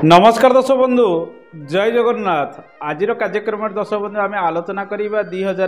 नमस्कार दर्शक बंधु जय जगन्नाथ। आज कार्यक्रम दर्शक बंधु आम आलोचना करवा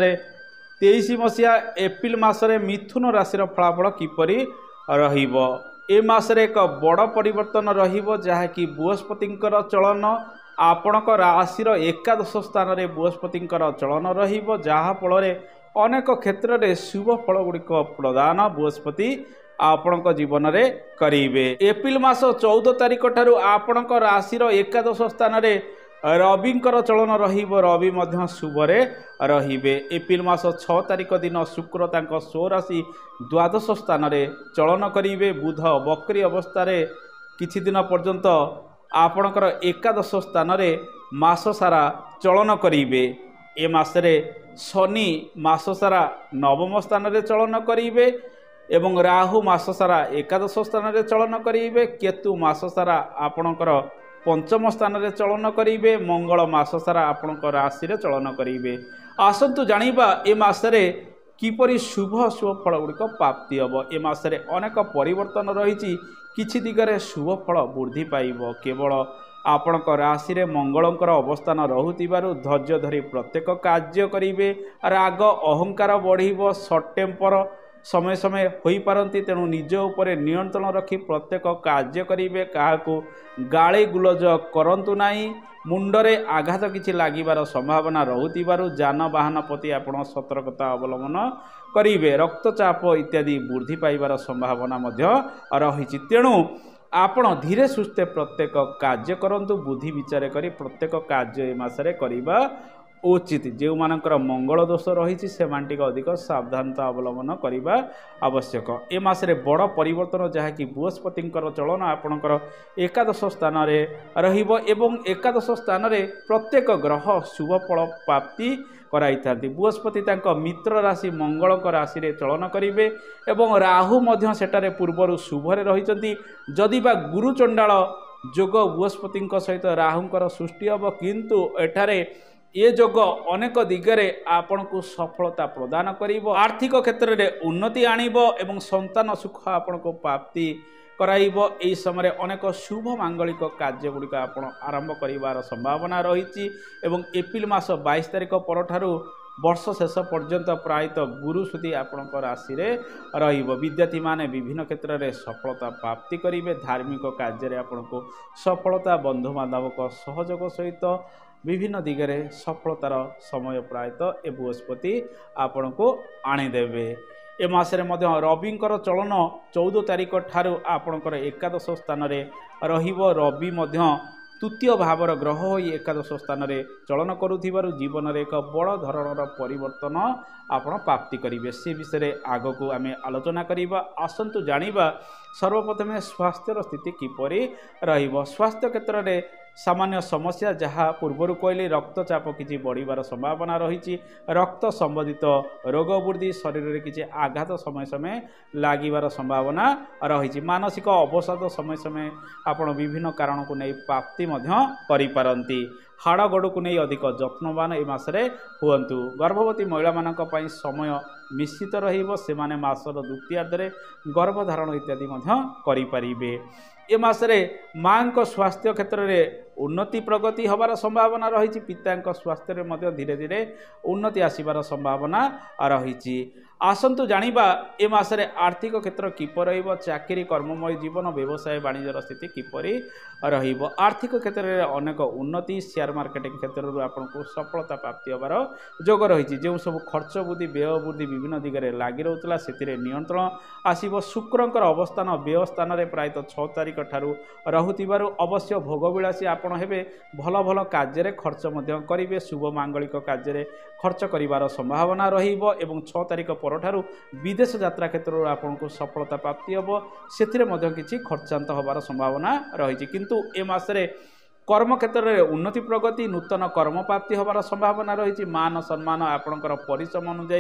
2023 मसीहा एप्रिल मसरे मिथुन राशि फलाफल किपरि रहिबो। ए मासरे एक बड़ परिवर्तन रहिबो जहाँकि बृहस्पतिंकर चलन आपणक राशि एकादश स्थान में बृहस्पतिंकर चलन रहिबो, जहाँ फल अनेक क्षेत्र में शुभ फल गुड़िक प्रदान बृहस्पति आपणक जीवन में करेंगे। एप्रिल मास 14 तारिख ठारू आपणक राशि एकादश स्थान में रविंकर चलन रहिबो, रवि मध्य शुभरे रहिबे। एप्रिल मास 6 तारिख दिन शुक्र तांको स्वराशि द्वादश स्थान में चलन करेंगे। बुध बकरी अवस्था किछि दिन पर्यंत आपणकर एकादश स्थान में मास सारा चलन करेंगे। ए मासरे शनि मास सारा नवम स्थान में चलन करेंगे एवं राहु मास सारा एकादश स्थान में चलन करेंगे। केतु मास सारा आपणकर पंचम स्थान में चलन करेंगे। मंगल मास सारा आपणकर राशि चलन करेंगे। आसतु जानिबा ए मासरे किपरि शुभ शुभ फल गुड़िक प्राप्ति हम। ए मासरे अनेक परिवर्तन रही किछि दिगरे शुभ फल वृद्धि पाइब। केवल आपणक राशि रे मंगलंकर अवस्थान रहुतिबारु धैर्य धरी प्रत्येक कार्य करेंगे। राग अहंकार बढ़िब, सर्ट टेम्पर समय समय हो पारती, तेणु निज उपरे नियंत्रण रखी प्रत्येक कार्य करेंगे। क्या गाड़ी गुलज करंतु नाही। मुंडरे आघात किछि लागिबार संभावना रहुतिबारु जानवाहन प्रति आपण सतर्कता अवलंबन करेंगे। रक्तचाप इत्यादि वृद्धि पाइबार संभावना मध्य रही। तेणु आपण धीरे सुस्थे प्रत्येक कार्य करंतु, बुद्धि विचार करी प्रत्येक कार्य ए मासरे करिबा उचित। जो मानकर मंगल दोष रही से अधिक सावधानता अवलंबन करने आवश्यक। ए मासरे बड़ परिवर्तन जहाँकि बृहस्पतिंकर चलन आपणकर एकादश स्थान में रहिबो एवं एकादश स्थान में प्रत्येक ग्रह शुभ फल प्राप्ति कराई थांती। बृहस्पति तांको मित्र राशि मंगल राशि रे चलन करेंगे एवं राहु मध्य सेटारे पूर्वर शुभरे रहिचंती। जदि बा गुरु चंडाल जोग बृहस्पति सहित राहुंकर सृष्टि हम, किंतु एठारे ये जोग अनेक दिगरे आपण को सफलता प्रदान करिवो। आर्थिक क्षेत्र में उन्नति आनिबो एवं संतान सुख आपण को प्राप्ति कराइबो। एई समय अनेक शुभ मांगलिक कार्य गुड़िक आपण आरंभ करिवार संभावना रही। एवं एप्रिल मास 22 तारिख परठारु वर्ष शेष पर्यंत प्रायतः गुरु सुधी आपण राशि रहिबो। विद्यार्थी माने विभिन्न क्षेत्र में सफलता प्राप्ति करेंगे। धार्मिक कार्य आपण को सफलता, बंधु बांधव सहयोग सहित विभिन्न दिगरे सफलतार समय प्रायतः ए बृहस्पति आपण को आनीदेवे। ए मासरे मध्य रविंकर चलन 14 तारिख ठारू आपणकर एकादश स्थान में रहिबो। रवि मध्य तृतीय भावर ग्रह हो एकादश स्थान में चलन करुथिबारु जीवन में एक बड़ धरणर परिवर्तन आपण प्राप्ति करेंगे। से विषय आग को आम आलोचना करवा। आसतु जानिबा सर्वप्रथमे स्वास्थ्यर स्थिति किपरि रहिबो। स्वास्थ्य क्षेत्र में सामान्य समस्या जहाँ पूर्वर कहली रक्तचाप किसी बढ़िबार संभावना रही। रक्त संबंधित रोग वृद्धि, शरीर में किसी आघात समय समय लागिबार संभावना रही। मानसिक अवसाद समय समय आपण विभिन्न कारण को नहीं प्राप्ति करि पारंती। हाड़ गोड़ को नहीं अधिक जत्नवान ए मासरे हुअन्तु। गर्भवती महिला मानक पई समय निश्चित रहिबो। से माने मासर द्वितीयार्धरे गर्भधारण इत्यादि करि परिबे। ए मासरे मां को स्वास्थ्य क्षेत्र में उन्नति प्रगति हबार संभावना रही। पिता स्वास्थ्य में मध्य धीरे धीरे उन्नति आसिबार संभावना रही। आसतु जानिबा ए मासरे आर्थिक क्षेत्र किपर रहिबो। चाकरी, कर्ममय जीवन, व्यवसाय वाणिज्यर स्थिति किपरि रहिबो। आर्थिक क्षेत्र में अनेक उन्नति, शेयर मार्केटिंग क्षेत्र में आपन को सफलता प्राप्ति होबार जोग रही। जो सब खर्च वृद्धि, व्यय वृद्धि विभिन्न दिगरे लागि रहउतला सेतिरे नियंत्रण आसीबो। शुक्रंकर अवस्थान व्यय स्थान में प्रायतः 6 तारिख ठारू रहुतिबारु अवश्य भोगविलासी आपण हेबे। भल भल कार्य खर्च मध्य करिवे। शुभ मांगलिक कार्य खर्च करिवार संभावना रहिबो एवं 6 तारिख परठारु विदेश यात्रा क्षेत्र में आपन को सफलता प्राप्ति हम। सेथिरे मध्य किछि खर्चांत होबार संभावना रही। किंतु ए मासरे कर्म क्षेत्र में उन्नति प्रगति, नूतन कर्म प्राप्ति होबार संभावना रही। मान सम्मान आपणकर परिश्रम अनुजाई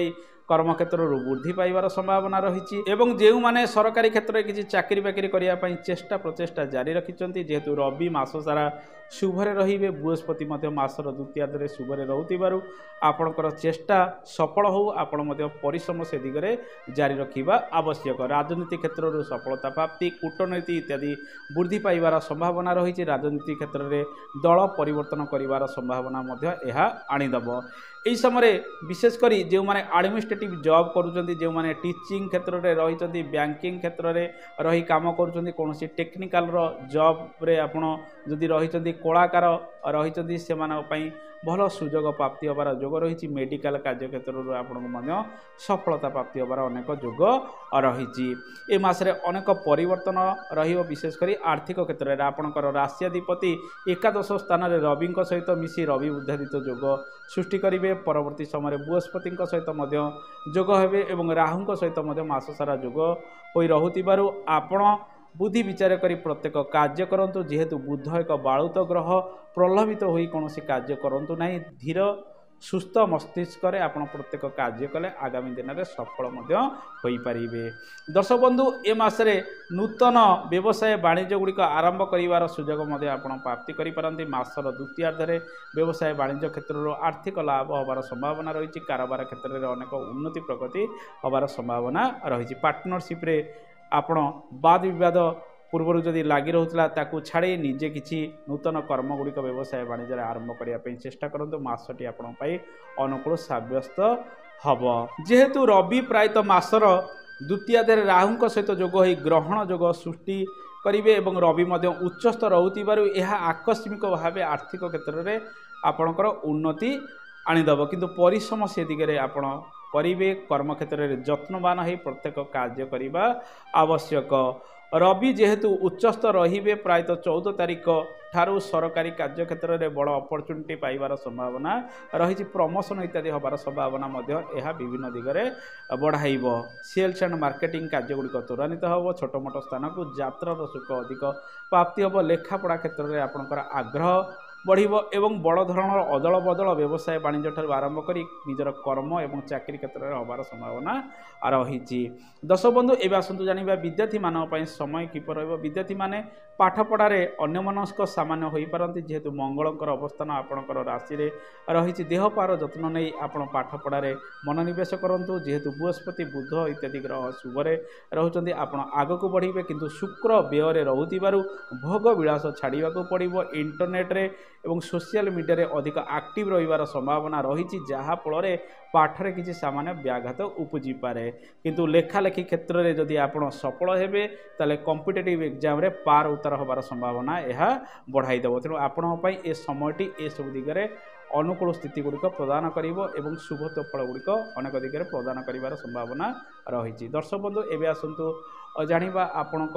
କର୍ମକ୍ଷେତ୍ରରୁ ବୃଦ୍ଧି ପାଇବାର ସମ୍ଭାବନା ରହିଛି ଏବଂ ଯେଉଁମାନେ ସରକାରୀ କ୍ଷେତ୍ରରେ କିଛି ଚାକିରି ବାକିରି କରିବା ପାଇଁ ଚେଷ୍ଟା ପ୍ରଚେଷ୍ଟା ଜାରି ରଖିଛନ୍ତି ଯେହେତୁ ରବି ମାସ ସାରା ଶୁଭରେ ରହିବେ ବୃହସ୍ପତି ମଧ୍ୟ ମାସର ଦ୍ୱିତୀୟାର୍ଦ୍ଧରେ ଶୁଭରେ ରହୁଥିବାରୁ ଆପଣଙ୍କର ଚେଷ୍ଟା ସଫଳ ହେଉ ଆପଣ ମଧ୍ୟ ପରିଶ୍ରମ ସେ ଦିଗରେ ଜାରି ରଖିବା ଆବଶ୍ୟକ। ରାଜନୀତି କ୍ଷେତ୍ରରୁ ସଫଳତା ପ୍ରାପ୍ତି କୂଟନୀତି ଇତ୍ୟାଦି ବୃଦ୍ଧି ପାଇବାର ସମ୍ଭାବନା ରହିଛି। ରାଜନୀତି କ୍ଷେତ୍ରରେ ଦଳ ପରିବର୍ତ୍ତନ କରିବାର ସମ୍ଭାବନା ମଧ୍ୟ ଏହା ଆଣିଦେବ। ଏହି ସମୟରେ ବିଶେଷ କରି ଯେଉଁମାନେ ଆଡ଼ମିନିଷ୍ଟ୍ରେଟିଭ୍ ଜବ୍ କରୁଛନ୍ତି ଯେଉଁମାନେ ଟିଚିଂ କ୍ଷେତ୍ରରେ ରହିଛନ୍ତି ବ୍ୟାଙ୍କିଂ କ୍ଷେତ୍ରରେ ରହି କାମ କରୁଛନ୍ତି କୌଣସି ଟେକ୍ନିକାଲର ଜବ୍ରେ ଆପଣ ଯଦି ରହିଛନ୍ତି କଳାକାର ରହିଛନ୍ତି ସେମାନଙ୍କ ପାଇଁ ଭଲ ସୁଯୋଗ ପ୍ରାପ୍ତି ହେବାର ଯୋଗ ରହିଛି। ମେଡ଼ିକାଲ କାର୍ଯ୍ୟକ୍ଷେତ୍ରରୁ ଆପଣଙ୍କୁ ମଧ୍ୟ ସଫଳତା ପ୍ରାପ୍ତି ହେବାର ଅନେକ ଯୋଗ ରହିଛି। ଏ ମାସରେ ଅନେକ ପରିବର୍ତ୍ତନ ରହିବ ବିଶେଷ କରି ଆର୍ଥିକ କ୍ଷେତ୍ରରେ ଆପଣଙ୍କର ରାଶ୍ୟାଧିପତି ଏକାଦଶ ସ୍ଥାନରେ ରବିଙ୍କ ସହିତ ମିଶି ରବି ବୁଦ୍ଧାଦିତ୍ୟ ଯୋଗ ସୃଷ୍ଟି କରିବେ। ପରବର୍ତ୍ତୀ ସମୟରେ ବୃହସ୍ପତିଙ୍କ ସହିତ ମଧ୍ୟ ଯୋଗ ହେବେ ଏବଂ ରାହୁଙ୍କ ସହିତ ମଧ୍ୟ ମାସ ସାରା ଯୋଗ ହୋଇ ରହୁଥିବାରୁ ଆପଣ ବୁଦ୍ଧି ବିଚାର କରି ପ୍ରତ୍ୟେକ କାର୍ଯ୍ୟ କରନ୍ତୁ। ଯେହେତୁ ବୁଧ ଏକ ବାଳୁତ ଗ୍ରହ ପ୍ରଲୋଭିତ ହୋଇ କୌଣସି କାର୍ଯ୍ୟ କରନ୍ତୁ ନାହିଁ। ଧୀର ସୁସ୍ଥ ମସ୍ତିଷ୍କରେ ଆପଣ ପ୍ରତ୍ୟେକ କାର୍ଯ୍ୟ କଲେ ଆଗାମୀ ଦିନରେ ସଫଳ ମଧ୍ୟ ହୋଇପାରିବେ। ଦର୍ଶକ ବନ୍ଧୁ ଏ ମାସରେ ନୂତନ ବ୍ୟବସାୟ ବାଣିଜ୍ୟ ଗୁଡ଼ିକ ଆରମ୍ଭ କରିବାର ସୁଯୋଗ ମଧ୍ୟ ଆପଣ ପ୍ରାପ୍ତି କରିପାରନ୍ତି। ମାସର ଦ୍ୱିତୀୟାର୍ଦ୍ଧରେ ବ୍ୟବସାୟ ବାଣିଜ୍ୟ କ୍ଷେତ୍ରରୁ ଆର୍ଥିକ ଲାଭ ହେବାର ସମ୍ଭାବନା ରହିଛି। କାରବାର କ୍ଷେତ୍ରରେ ଅନେକ ଉନ୍ନତି ପ୍ରଗତି ହେବାର ସମ୍ଭାବନା ରହିଛି। ପାର୍ଟନରସିପ୍ରେ ଆପଣ ବାଦ ବିବାଦ ପୂର୍ବରୁ ଯଦି ଲାଗି ରହୁଥିଲା ତାକୁ ଛାଡ଼ି ନିଜେ କିଛି ନୂତନ କର୍ମଗୁଡ଼ିକ ବ୍ୟବସାୟ ବାଣିଜ୍ୟରେ ଆରମ୍ଭ କରିବା ପାଇଁ ଚେଷ୍ଟା କରନ୍ତୁ। ମାସଟି ଆପଣଙ୍କ ପାଇଁ ଅନୁକୂଳ ସାବ୍ୟସ୍ତ ହେବ। ଯେହେତୁ ରବି ପ୍ରାୟତଃ ମାସର ଦ୍ୱିତୀୟାର୍ଦ୍ଧରେ ରାହୁଙ୍କ ସହିତ ଯୋଗ ହୋଇ ଗ୍ରହଣ ଯୋଗ ସୃଷ୍ଟି କରିବେ ଏବଂ ରବି ମଧ୍ୟ ଉଚ୍ଚସ୍ଥ ରହୁଥିବାରୁ ଏହା ଆକସ୍ମିକ ଭାବେ ଆର୍ଥିକ କ୍ଷେତ୍ରରେ ଆପଣଙ୍କର ଉନ୍ନତି ଆଣିଦେବ କିନ୍ତୁ ପରିଶ୍ରମ ସେ ଦିଗରେ ଆପଣ କରିବେ। କର୍ମକ୍ଷେତ୍ରରେ ଯତ୍ନବାନ ହୋଇ ପ୍ରତ୍ୟେକ କାର୍ଯ୍ୟ କରିବା ଆବଶ୍ୟକ। ରବି ଯେହେତୁ ଉଚ୍ଚସ୍ଥ ରହିବେ ପ୍ରାୟତଃ 14 ତାରିଖ ଠାରୁ ସରକାରୀ କାର୍ଯ୍ୟକ୍ଷେତ୍ରରେ ବଡ଼ ଅପରଚ୍ୟୁନିଟି ପାଇବାର ସମ୍ଭାବନା ରହିଛି। ପ୍ରମୋସନ୍ ଇତ୍ୟାଦି ହେବାର ସମ୍ଭାବନା ମଧ୍ୟ ଏହା ବିଭିନ୍ନ ଦିଗରେ ବଢ଼ାଇବ। ସେଲ୍ସ ଆଣ୍ଡ ମାର୍କେଟିଂ କାର୍ଯ୍ୟଗୁଡ଼ିକ ତ୍ୱରାନ୍ୱିତ ହେବ। ଛୋଟ ମୋଟ ସ୍ଥାନକୁ ଯାତ୍ରାର ସୁଖ ଅଧିକ ପ୍ରାପ୍ତି ହେବ। ଲେଖାପଢ଼ା କ୍ଷେତ୍ରରେ ଆପଣଙ୍କର ଆଗ୍ରହ ବଢ଼ିବ ଏବଂ ବଡ଼ ଧରଣର ଅଦଳ ବଦଳ ବ୍ୟବସାୟ ବାଣିଜ୍ୟ ଠାରୁ ଆରମ୍ଭ କରି ନିଜର କର୍ମ ଏବଂ ଚାକିରି କ୍ଷେତ୍ରରେ ହେବାର ସମ୍ଭାବନା ରହିଛି। ଦର୍ଶକ ବନ୍ଧୁ ଏବେ ଆସନ୍ତୁ ଜାଣିବା ବିଦ୍ୟାର୍ଥୀମାନଙ୍କ ପାଇଁ ସମୟ କିପରି ରହିବ। ବିଦ୍ୟାର୍ଥୀମାନେ ପାଠପଢ଼ାରେ ଅନ୍ୟମନସ୍କ ସାମାନ୍ୟ ହୋଇପାରନ୍ତି ଯେହେତୁ ମଙ୍ଗଳଙ୍କର ଅବସ୍ଥାନ ଆପଣଙ୍କର ରାଶିରେ ରହିଛି। ଦେହ ପାର ଯତ୍ନ ନେଇ ଆପଣ ପାଠପଢ଼ାରେ ମନୋନିବେଶ କରନ୍ତୁ। ଯେହେତୁ ବୃହସ୍ପତି ବୁଧ ଇତ୍ୟାଦି ଗ୍ରହ ଶୁଭରେ ରହୁଛନ୍ତି ଆପଣ ଆଗକୁ ବଢ଼ିବେ କିନ୍ତୁ ଶୁକ୍ର ବ୍ୟୟରେ ରହୁଥିବାରୁ ଭୋଗ ବିଳାସ ଛାଡ଼ିବାକୁ ପଡ଼ିବ। ଇଣ୍ଟରନେଟ୍ରେ ଏବଂ ସୋସିଆଲ ମିଡ଼ିଆରେ ଅଧିକ ଆକ୍ଟିଭ୍ ରହିବାର ସମ୍ଭାବନା ରହିଛି ଯାହାଫଳରେ ପାଠରେ କିଛି ସାମାନ୍ୟ ବ୍ୟାଘାତ ଉପୁଜିପାରେ କିନ୍ତୁ ଲେଖାଲେଖି କ୍ଷେତ୍ରରେ ଯଦି ଆପଣ ସଫଳ ହେବେ ତାହେଲେ କମ୍ପିଟେଟିଭ୍ ଏକ୍ଜାମ୍ରେ ପାର ଉତ୍ତର ହେବାର ସମ୍ଭାବନା ଏହା ବଢ଼ାଇ ଦେବ। ତେଣୁ ଆପଣଙ୍କ ପାଇଁ ଏ ସମୟଟି ଏସବୁ ଦିଗରେ ଅନୁକୂଳ ସ୍ଥିତି ଗୁଡ଼ିକ ପ୍ରଦାନ କରିବ ଏବଂ ଶୁଭତ୍ୱ ଫଳ ଗୁଡ଼ିକ ଅନେକ ଦିଗରେ ପ୍ରଦାନ କରିବାର ସମ୍ଭାବନା ରହିଛି। ଦର୍ଶକ ବନ୍ଧୁ ଏବେ ଆସନ୍ତୁ ଜାଣିବା ଆପଣଙ୍କ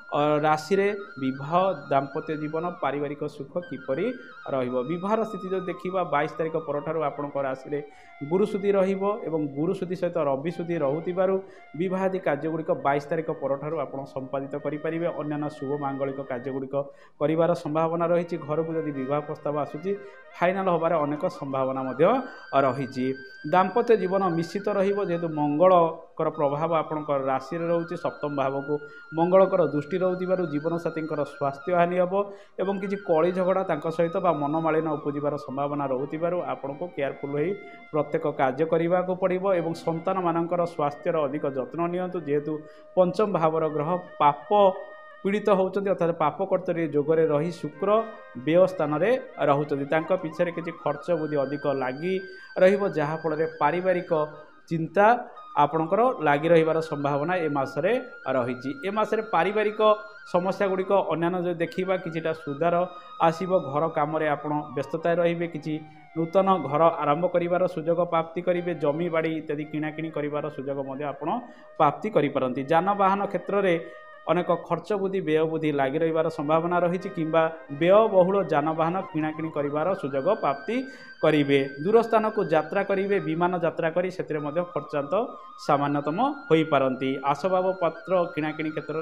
ରାଶିରେ ବିବାହ ଦାମ୍ପତ୍ୟ ଜୀବନ ପାରିବାରିକ ସୁଖ କିପରି ରହିବ। ବିବାହର ସ୍ଥିତି ଯଦି ଦେଖିବା 22 ତାରିଖ ପରଠାରୁ ଆପଣଙ୍କ ରାଶିରେ ଗୁରୁ ସୁଧି ରହିବ ଏବଂ ଗୁରୁ ସୁଧି ସହିତ ରବି ସୁଧି ରହୁଥିବାରୁ ବିବାହାଦି କାର୍ଯ୍ୟଗୁଡ଼ିକ 22 ତାରିଖ ପରଠାରୁ ଆପଣ ସମ୍ପାଦିତ କରିପାରିବେ। ଅନ୍ୟାନ୍ୟ ଶୁଭ ମାଙ୍ଗଳିକ କାର୍ଯ୍ୟଗୁଡ଼ିକ କରିବାର ସମ୍ଭାବନା ରହିଛି। ଘରକୁ ଯଦି ବିବାହ ପ୍ରସ୍ତାବ ଆସୁଛି ଫାଇନାଲ୍ ହେବାର ଅନେକ ସମ୍ଭାବନା ମଧ୍ୟ ରହିଛି। ଦାମ୍ପତ୍ୟ ଜୀବନ ମିଶ୍ରିତ ରହିବ ଯେହେତୁ ମଙ୍ଗଳଙ୍କର ପ୍ରଭାବ ଆପଣଙ୍କ ରାଶିରେ ରହୁଛି। ସପ୍ତମ ଭାବକୁ ମଙ୍ଗଳଙ୍କର ଦୃଷ୍ଟି ରହୁଥିବାରୁ ଜୀବନସାଥୀଙ୍କର ସ୍ୱାସ୍ଥ୍ୟ ହାନି ହେବ ଏବଂ କିଛି କଳି ଝଗଡ଼ା ତାଙ୍କ ସହିତ ବା ମନମାଳିନ ଉପୁଜିବାର ସମ୍ଭାବନା ରହୁଥିବାରୁ ଆପଣଙ୍କୁ କେୟାରଫୁଲ୍ ହୋଇ ପ୍ରତ୍ୟେକ କାର୍ଯ୍ୟ କରିବାକୁ ପଡ଼ିବ ଏବଂ ସନ୍ତାନମାନଙ୍କର ସ୍ୱାସ୍ଥ୍ୟର ଅଧିକ ଯତ୍ନ ନିଅନ୍ତୁ। ଯେହେତୁ ପଞ୍ଚମ ଭାବର ଗ୍ରହ ପାପ ପୀଡ଼ିତ ହେଉଛନ୍ତି ଅର୍ଥାତ୍ ପାପ କର୍ତ୍ତରୀ ଯୋଗରେ ରହି ଶୁକ୍ର ବ୍ୟୟ ସ୍ଥାନରେ ରହୁଛନ୍ତି ତାଙ୍କ ପିଛରେ କିଛି ଖର୍ଚ୍ଚ ବୁଦ୍ଧି ଅଧିକ ଲାଗି ରହିବ ଯାହାଫଳରେ ପାରିବାରିକ ଚିନ୍ତା ଆପଣଙ୍କର ଲାଗି ରହିବାର ସମ୍ଭାବନା ଏ ମାସରେ ରହିଛି। ଏ ମାସରେ ପାରିବାରିକ ସମସ୍ୟା ଗୁଡ଼ିକ ଅନ୍ୟାନ୍ୟ ଯଦି ଦେଖିବା କିଛିଟା ସୁଧାର ଆସିବ। ଘର କାମରେ ଆପଣ ବ୍ୟସ୍ତତାରେ ରହିବେ। କିଛି ନୂତନ ଘର ଆରମ୍ଭ କରିବାର ସୁଯୋଗ ପ୍ରାପ୍ତି କରିବେ। ଜମି ବାଡ଼ି ଇତ୍ୟାଦି କିଣାକିଣି କରିବାର ସୁଯୋଗ ମଧ୍ୟ ଆପଣ ପ୍ରାପ୍ତି କରିପାରନ୍ତି। ଯାନବାହନ କ୍ଷେତ୍ରରେ ଅନେକ ଖର୍ଚ୍ଚ ବୃଦ୍ଧି ବ୍ୟୟ ବୃଦ୍ଧି ଲାଗି ରହିବାର ସମ୍ଭାବନା ରହିଛି କିମ୍ବା ବ୍ୟୟବହୁଳ ଯାନବାହନ କିଣାକିଣି କରିବାର ସୁଯୋଗ ପ୍ରାପ୍ତି କରିବେ। ଦୂର ସ୍ଥାନକୁ ଯାତ୍ରା କରିବେ ବିମାନ ଯାତ୍ରା କରି ସେଥିରେ ମଧ୍ୟ ଖର୍ଚ୍ଚାନ୍ତ ସାମାନ୍ୟତମ ହୋଇପାରନ୍ତି। ଆସବାବପତ୍ର କିଣାକିଣି କ୍ଷେତ୍ରରେ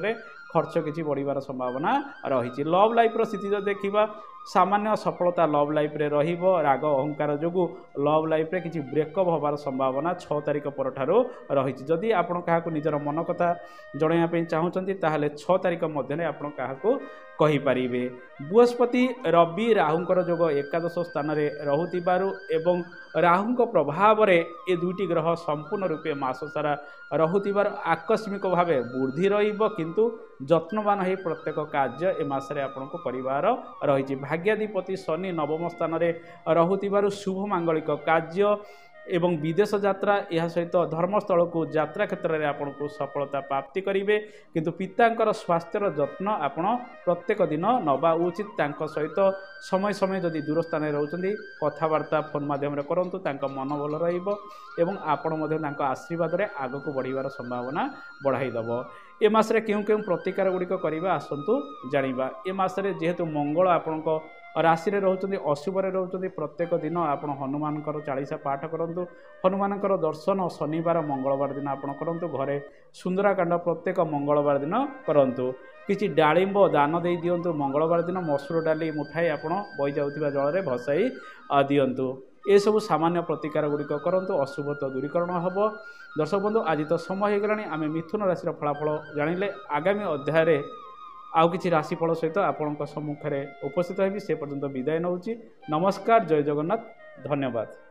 खर्च किसी बढ़िबार संभावना रही। लव लाइफ स्थिति जो देखा सामान्य सफलता लव लाइफ रे रहिबो। राग अहंकार जोगु लव लाइफ रे किसी ब्रेकअप होबार संभावना 6 तारिख परठारु रही। जदि आपण काहाकु निजर मन कथा जणाइया पे चाहूचंती ताहले 6 तारिख मध्य आपण काहाकु कहि परिबे। बृहस्पति रवि राहुंकर जोग एकादश स्थान रे रहुतिबारु एवं राहुंक प्रभाव रे ए दुईटी ग्रह संपूर्ण रूपे मास सारा रहुतिबार आकस्मिक भावे वृद्धि रहिबो, किंतु जत्नवान है प्रत्येक कार्य ए मासरे आपनको परिवार रही। भाग्याधिपति शनि नवम स्थान रे रहुतिबारु शुभ मांगलिक कार्य एवं विदेश यात्रा यह सहित धर्मस्थल को यात्रा क्षेत्र में आपन को सफलता प्राप्ति करेंगे, किंतु पितांकर स्वास्थ्यर जत्न आपण प्रत्येक दिन नवा उचित। तांको सहित समय समय जदि दूर स्थान में रोचंदी कथबार्ता फोन माध्यम रे करंतु तांको मन भल रहिबो एवं आपण मध्ये तांको आशीर्वाद रे आगो को बढ़िबार संभावना बढ़ाई दबो। ए मासरे केउ केउ प्रतिकार गुड़िक करबा आसंतु जानिबा। ए मासरे जेहेतु मंगल आपनको राशि रे रहउचंदी अशुभ रे रहउचंदी प्रत्येक दिन आपण हनुमानकर 40 पाठ करंतु। हनुमानकर दर्शन शनिवार मंगलवार दिन आपण करंतु। घरे सुंदराकांड प्रत्येक मंगलवार दिन करंतु। किछि डाळिंब दान देई दियंतु। मंगलवार दिन मसूर डाली मुठाई आपण बही जाउथिबा जल रे भसाई दियंतु। ए सब सामान्य प्रतिकार गुड़िक करंतु। अशुभ तो दूरीकरण हबो। दर्शक बंधु आज तो समय हो गलानी आमे मिथुन राशि फलाफल जानिले। आगामी अध्याय रे आउ किछि राशिफल सहित आपणक सम्मुख में उपस्थित होबी। से पर्यंत विदाय नउची। नमस्कार, जय जगन्नाथ, धन्यवाद।